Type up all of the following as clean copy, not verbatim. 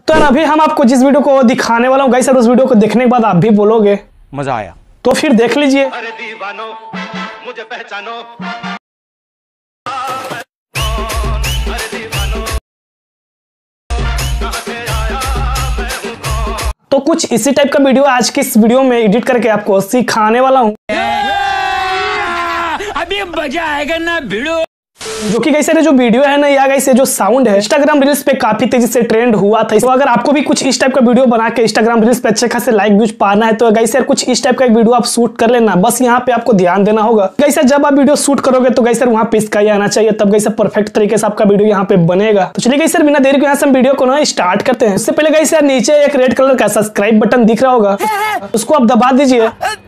तो यार अभी हम आपको जिस वीडियो को दिखाने वाला हूँ गाइस सर, उस वीडियो को देखने के बाद आप भी बोलोगे मजा आया, तो फिर देख लीजिए। अरे दीवानो मुझे पहचानो, अरे दीवानो कहाँ से आया मैं हूँ कौन। तो कुछ इसी टाइप का वीडियो आज की इस वीडियो में एडिट करके आपको सिखाने वाला हूँ। अभी मजा आएगा ना भिड़ो। जो कि गाइस ये जो वीडियो है ना, या गाइस ये जो साउंड है इंस्टाग्राम रील्स पे काफी तेजी से ट्रेंड हुआ था। तो अगर आपको भी कुछ इस टाइप का वीडियो बना के इंस्टाग्राम रील्स पे अच्छे खासे लाइक व्यूज पाना है तो गाइस यार कुछ इस टाइप का एक वीडियो आप शूट कर लेना। बस यहाँ पे आपको ध्यान देना होगा। गाइस जब आप वीडियो शूट करोगे तो गाइस वहाँ पे स्काई आना चाहिए, तब गाइस परफेक्ट तरीके से आपका वीडियो यहाँ पे बनेगा। तो चलिए गाइस बिना देरी के यहाँ से हम वीडियो को ना स्टार्ट करते हैं। उससे पहले गाइस यार नीचे एक रेड कलर का सब्सक्राइब बटन दिख रहा होगा, उसको आप दबा दीजिए,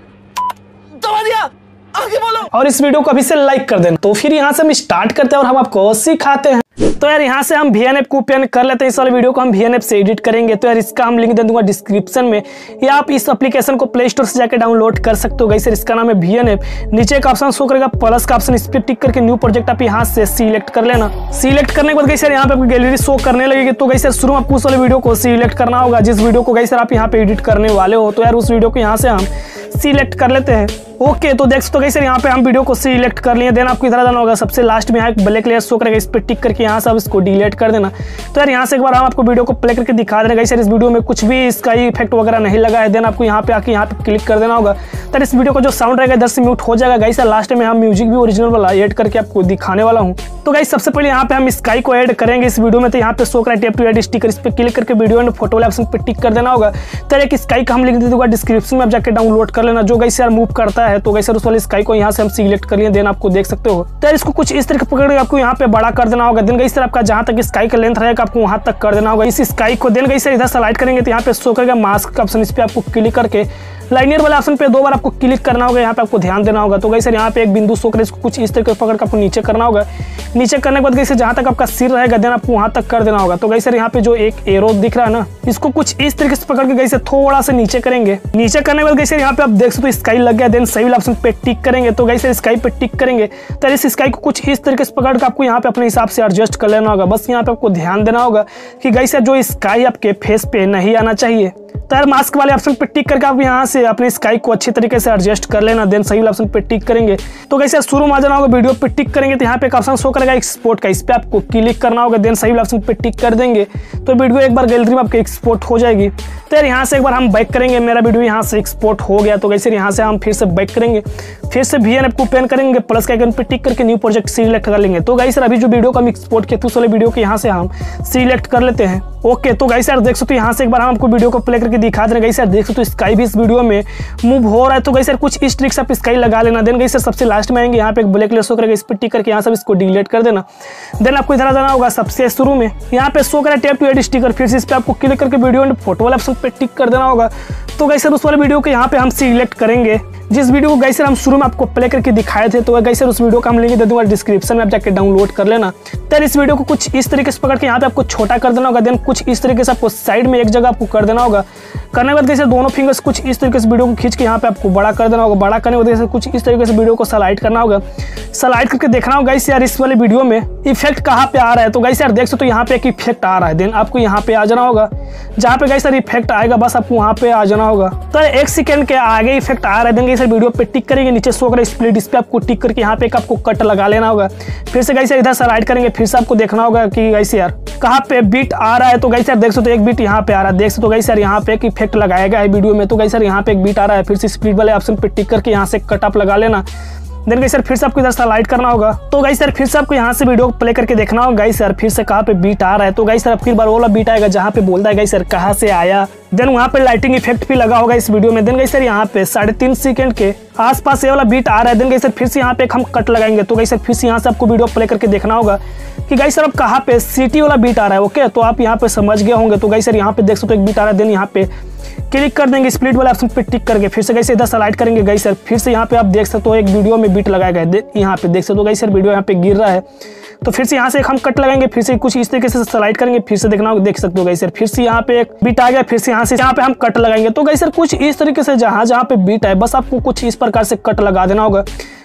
दबा दिया, आगे बोलो और इस वीडियो को अभी से लाइक कर देना। तो फिर यहाँ से हम स्टार्ट करते हैं और हम आपको सिखाते हैं। तो यार यहाँ से हम VNF को ओपन कर लेते हैं। इस वाले वीडियो को हम VNF से एडिट करेंगे। तो यार इसका हम लिंक दे दूंगा डिस्क्रिप्शन में, या आप इस एप्लीकेशन को प्ले स्टोर से जाकर डाउनलोड कर सकते हो। गाइस इसका नाम है VNF। नीचे एक ऑप्शन शो करेगा प्लस का ऑप्शन, इस पर टिक करके न्यू प्रोजेक्ट आप यहाँ से सिलेक्ट कर लेना। सिलेक्ट करने के बाद गाइस यहाँ पे आपको गैलरी शो करने लगेगी। तो गाइस शुरू में आपको उस वाले वीडियो को सिलेक्ट करना होगा जिस वीडियो को गाइस आप यहाँ पे एडिट करने वाले हो। तो यार उस वीडियो को यहाँ से हम सिलेक्ट कर लेते हैं। ओके तो देख सकते हो गाइस यहाँ पे हम वीडियो को सिलेक्ट कर लिए। देन आपको इधर जाना होगा, सबसे लास्ट में यहाँ एक ब्लैक लेयर शो करेगा, इस पे टिक करके यहाँ से आप इसको डिलीट कर देना। तो यार यहाँ से एक बार हम आपको वीडियो को प्ले करके दिखा देंगे। गाइस इस वीडियो में कुछ भी इसका इफेक्ट वगैरह नहीं लगा है। देन आपको यहाँ पे आके यहाँ पे क्लिक कर देना होगा। तो इस वीडियो का जो साउंड रहेगा इधर से म्यूट हो जाएगा। गाइस लास्ट में हम म्यूजिक भी ओरिजिनल वाला ऐड करके आपको दिखाने वाला हूँ। तो गाइस सबसे पहले यहाँ पे हम स्काई को ऐड करेंगे इस वीडियो में। तो यहाँ पे शो करा टैप टू ऐड स्टिकर, इस पे क्लिक करके वीडियो एंड फोटो वाले ऑप्शन पे टिक कर देना होगा। तो एक स्काई का हम लिंक दे दूंगा डिस्क्रिप्शन में, आप जाके डाउनलोड कर लेना जो गाइस यार मूव करता है। तो गाइस उस वाले स्काई को यहाँ से हम सिलेक्ट कर लिए। देन आपको देख सकते हो तो यार इसको कुछ इस तरीके पकड़ के आपको यहाँ पे बड़ा कर देना होगा। देन गाइस आपका जहाँ तक स्काई का लेंथ रहेगा आपको वहाँ तक कर देना होगा। इस स्काई को देन गाइस इधर स्लाइड करेंगे तो यहाँ पे शो करेगा मास्क का ऑप्शन, इस पे आपको क्लिक करके लाइनियर वाला ऑप्शन पे 2 बार आपको क्लिक करना होगा। यहाँ पे आपको ध्यान देना होगा। तो गाइस यहाँ पे एक बिंदु शो करे, इसको कुछ इस तरीके से पकड़ के आपको नीचे करना होगा। नीचे करने के बाद गाइस जहाँ तक आपका सिर रहेगा देन आपको वहाँ तक कर देना होगा। तो गाइस यहाँ पे जो एक एरो दिख रहा है ना, इसको कुछ इस तरीके से पकड़ के गाइस थोड़ा सा नीचे करेंगे। नीचे करने के बाद गाइस यहाँ पे आप देख सकते हो स्काई लग गया। देन सही वाला ऑप्शन पे टिक करेंगे। तो गाइस स्काई पे टिक करेंगे तो इस स्काई को कुछ इस तरीके से पकड़ के आपको यहाँ पे अपने हिसाब से एडजस्ट कर लेना होगा। बस यहाँ पे आपको ध्यान देना होगा कि गाइस जो स्काई आपके फेस पे नहीं आना चाहिए। तो यार मास्क वाले ऑप्शन पे टिक करके आप यहाँ से अपने स्काई को अच्छे तरीके से एडजस्ट कर लेना। देन सही वाला ऑप्शन पे टिक करेंगे। तो गाइस यार शुरू में आ जाना होगा, वीडियो पे टिक करेंगे तो यहाँ पे एक ऑप्शन शो करेगा एक्सपोर्ट का, इस पे आपको क्लिक करना होगा। देन सही वाला ऑप्शन पे टिक कर देंगे तो वीडियो एक बार गैलरी में आपके एक्सपोर्ट हो जाएगी। तो यार यहाँ से एक बार हम बैक करेंगे, मेरा वीडियो यहाँ से एक्सपोर्ट हो गया। तो गाइस यहाँ से हम फिर से बैक करेंगे, फिर से VNF को ओपन करेंगे, प्लस का आइकन पे टिक करके न्यू प्रोजेक्ट सिलेक्ट कर लेंगे। तो गाइस अभी जो वीडियो को हम एक्सपोर्ट किए थे उस वाले वीडियो को यहाँ से हम सिलेक्ट कर लेते हैं। ओके तो गाइस यार देख सकते हो यहाँ से एक बार हम आपको वीडियो को प्ले करके दिखा देंगे। गाइस यार देख सकते हो स्काई भी इस वीडियो में मूव हो रहा है। तो गाइस यार कुछ इस ट्रिक से आप स्काई लगा लेना। देन गाइस सबसे लास्ट में आएंगे, यहाँ पे एक ब्लैक लेयर शो करेगा, इस पे टिक करके यहाँ से इसको डिलीट कर देना। देन आपको इधर जाना होगा, सबसे शुरू में यहाँ पे शो करेगा टैप टू ऐड स्टिकर, फिर से इस पे आपको क्लिक करके वीडियो एंड फोटो वाले ऑप्शन पे टिक कर देना होगा। तो गाइस उस वाले वीडियो को यहाँ पे हम सिलेक्ट करेंगे जिस वीडियो को गाइस हम शुरू में आपको प्ले करके दिखाए थे। तो गाइस उस वीडियो का हम लिंक दे दूंगा डिस्क्रिप्शन में, आप जाके डाउनलोड कर लेना। तो इस वीडियो को कुछ इस तरीके से पकड़ के यहाँ पे आपको छोटा कर देना होगा। देन कुछ इस तरीके से आपको साइड में एक जगह आपको कर देना होगा। करने के बाद गाइस दोनों फिंगर्स कुछ इस तरीके से वीडियो को खींच के यहाँ पे आपको बड़ा कर देना होगा। बड़ा करने के बाद कुछ इस तरीके से वीडियो को स्लाइड करना होगा। स्लाइड करके देखना होगा गाइस यार इस वाले वीडियो में इफेक्ट कहाँ पे आ रहा है। तो गाइस यार देख सकते हो यहाँ पे एक इफेक्ट आ रहा है। देन आपको यहाँ पे आ जाना होगा, जहाँ पे गाइस यार इफेक्ट आएगा बस आपको वहाँ पे आ जाना होगा। तो 1 सेकंड के आगे इफेक्ट आ रहा है। देन गाइस वीडियो पे टिक करेंगे, नीचे शो करेगा स्प्लिट, इस पे आपको टिक करके यहाँ पे एक आपको कट लगा लेना होगा। फिर से गाइस इधर स्लाइड करेंगे, फिर से आपको देखना होगा कि गाइस यार कहाँ पे बीट आ रहा है। तो गाइस यार देख सकते हो एक बीट यहाँ पे आ रहा है। देख सकते हो गाइस यार यहाँ पे एक इफेक्ट लगाया गया है वीडियो में। तो गाइस यार यहाँ पे एक बीट आ रहा है, फिर से स्प्लिट वाले ऑप्शन पे टिक करके यहाँ से कट आप लगा लेना। देन गाइस यार फिर से आपको इधर स्लाइड करना होगा। तो गाइस यार फिर से आपको यहाँ से वीडियो को प्ले करके देखना होगा गाइस यार फिर से कहाँ पे बीट आ रहा है। तो गाइस यार फिर बार वाला बीट आएगा जहाँ पे बोलता है गाइस यार कहाँ से आया। देन वहाँ पे लाइटिंग इफेक्ट भी लगा होगा इस वीडियो में। देन गाइस यार यहाँ पे 3.5 सेकंड के आसपास ये वाला बीट आ रहा है। देन गाइस यार फिर से यहाँ पे हम कट लगाएंगे। तो गाइस यार फिर से यहाँ से आपको वीडियो प्ले करके देखना होगा कि गाइस यार अब कहाँ पे सिटी वाला बीट आ रहा है। ओके तो आप यहाँ पे समझ गए होंगे। तो गाइस यार यहाँ पे देख सकते हो एक बीट आ रहा है। देन यहाँ पे क्लिक कर देंगे, स्प्लिट वाले ऑप्शन पे टिक करके फिर से गाइस इधर स्लाइड करेंगे। गाइस यार फिर से यहाँ पे आप देख सकते हो एक वीडियो में बीट लगाया गया है। यहाँ पे देख सकते हो गाइस यार वीडियो यहाँ पे गिर रहा है। तो फिर से यहाँ से हम कट लगाएंगे, फिर से कुछ इस तरीके से स्लाइड करेंगे, फिर से देखना होगा। देख सकते हो गाइस यार फिर से यहाँ पे एक बीट आ गया, फिर से यहाँ पे हम कट लगाएंगे। तो गाइस यार कुछ इस तरीके से जहाँ पे बीट है बस आपको कुछ इस प्रकार से कट लगा देना होगा।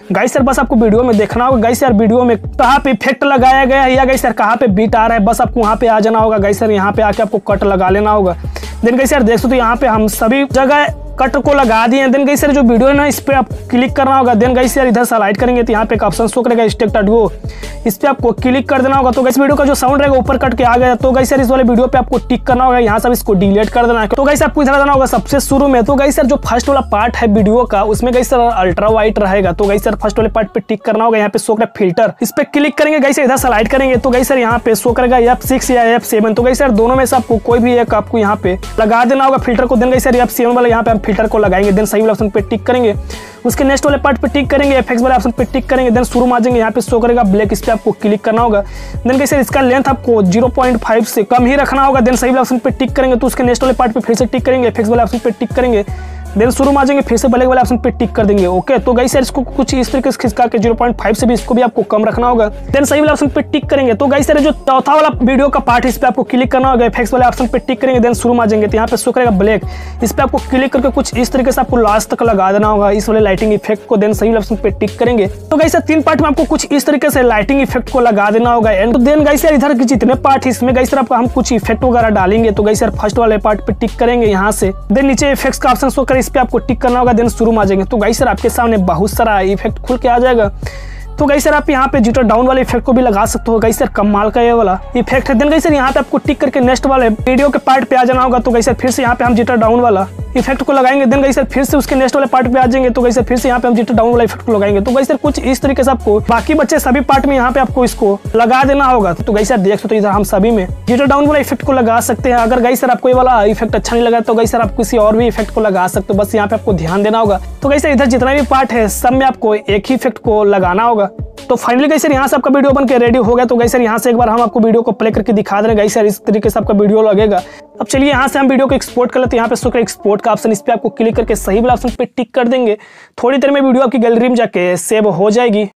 गाइस सर बस आपको वीडियो में देखना होगा गाइस यार वीडियो में कहाँ पे इफेक्ट लगाया गया है या गाइस यार कहाँ पे बीट आ रहा है, बस आपको वहाँ पे आ जाना होगा गाइस सर। यहाँ पे आके आपको कट लगा लेना होगा। देन गाइस यार देख सकते हो यहाँ पे हम सभी जगह कट को लगा दिए। देन गाइस यार जो वीडियो है ना इस पे आप क्लिक करना होगा। देन गाइस यार इधर स्लाइड करेंगे तो यहाँ पे एक ऑप्शन शो करेगा स्टेक ऑडियो, इस पे आपको क्लिक कर देना होगा। तो गाइस वीडियो का जो साउंड रहेगा ऊपर कट के आ गया। तो गाइस यार इस वाले वीडियो पे आपको टिक करना होगा, यहाँ से इसको डिलीट कर देना है। तो गाइस आपको इधर जाना होगा सबसे शुरू में। तो गाइस यार जो फर्स्ट वाला पार्ट है वीडियो का उसमें गाइस यार अल्ट्रा वाइट रहेगा। तो गाइस यार फर्स्ट वाले पार्ट पे टिक करना होगा, यहाँ पे शो करेगा फिल्टर, इस पे क्लिक करेंगे गाइस इधर स्लाइड करेंगे तो गाइस यार यहाँ पे शो करेगा F6 या F7। तो गाइस यार दोनों में से आपको कोई भी एक आपको यहाँ पे लगा देना होगा फिल्टर को। देन गाइस यार F7 वाला यहाँ पे हम फिल्टर को लगाएंगे। देन सही वाले ऑप्शन पे टिक करेंगे, उसके नेक्स्ट वाले पार्ट पे टिक करेंगे, एफएक्स वाले ऑप्शन पे टिक करेंगे। देन शुरू में आ जाएंगे, यहाँ पे शो करेगा ब्लैक, इस पे आपको क्लिक करना होगा। देन कैसे इसका लेंथ आपको 0.5 से कम ही रखना होगा। देन सही वाले ऑप्शन पे टिक करेंगे तो उसके नेक्स्ट वाले पार्ट पे फिर से टिक करेंगे, एफएक्स वाले ऑप्शन पे टिक करेंगे। देन शुरू में आ जाएंगे, फिर से ब्लैक वाले ऑप्शन पे टिक कर देंगे। ओके तो गाइस यार इसको कुछ इस तरीके से खिसका के 0.5 से भी इसको भी आपको कम रखना होगा। देन सही वाले ऑप्शन पे टिक करेंगे। तो गाइस यार जो चौथा वाला वीडियो का पार्ट है इस पे आपको क्लिक करना होगा, इफेक्ट्स वाले ऑप्शन पे टिक करेंगे। देन शुरू में आ जाएंगे तो यहाँ पे शो करेगा ब्लैक, इस पे आपको क्लिक करके कुछ इस तरीके से आपको लास्ट तक लगा देना होगा इस वाले लाइटिंग इफेक्ट को। देन सही वाले ऑप्शन पे टिक करेंगे। तो गाइस यार 3 पार्ट में आपको कुछ इस तरीके से लाइटिंग इफेक्ट को लगा देना होगा। एंड तो देन गाइस यार इधर के जितने पार्ट है इसमें गाइस यार आपको हम कुछ इफेक्ट वगैरह डालेंगे। तो गाइस यार फर्स्ट वाले पार्ट पे टिक करेंगे यहाँ से। देन नीचे इफेक्ट्स का ऑप्शन शो करे, इस पे आपको टिक करना होगा। देन शुरू में आ जाएंगे तो गाइस यार आपके सामने बहुत सारा इफेक्ट खुल के आ जाएगा। तो गाइस यार आप यहाँ पे जिटर डाउन वाले इफेक्ट को भी लगा सकते हो। गाइस यार कमाल का ये वाला इफेक्ट है। देन गाइस यार यहाँ पे आपको टिक करके नेक्स्ट वाले वीडियो के पार्ट पे आ जाना होगा। तो गाइस यार फिर से यहाँ पे हम जिटर डाउन वाला इफेक्ट को लगाएंगे। देन गाइस यार फिर से उसके नेक्स्ट वाले पार्ट पे आ जाएंगे। तो गाइस यार फिर से यहाँ पे हम जिटर डाउन वाला इफेक्ट को लगाएंगे। तो गाइस यार कुछ इस तरीके से आपको बाकी बच्चे सभी पार्ट में यहाँ पे आपको इसको लगा देना होगा। तो गाइस यार देख सकते हो इधर हम सभी में जिटर डाउन वाला इफेक्ट को लगा सकते हैं। अगर गाइस यार आपको ये वाला इफेक्ट अच्छा नहीं लगा तो गाइस यार आप किसी और भी इफेक्ट को लगा सकते हो, बस यहाँ पे आपको ध्यान देना होगा। तो गाइस यार इधर जितना भी पार्ट है सब में आपको एक ही इफेक्ट को लगाना होगा। तो फाइनली गाइस यार यहाँ से आपका वीडियो बन के रेडी हो गया। तो गाइस यार यहाँ से एक बार हम आपको वीडियो को प्ले करके दिखा दे रहे हैं। गाइस यार इस तरीके से आपका वीडियो लगेगा। अब चलिए यहाँ से हम वीडियो को एक्सपोर्ट कर लेते हैं। यहाँ पे शो करेगा एक्सपोर्ट का ऑप्शन, इस पे आपको क्लिक करके सही वाला ऑप्शन पे टिक कर देंगे। थोड़ी देर में वीडियो आपकी गैलरी में जाके सेव हो जाएगी।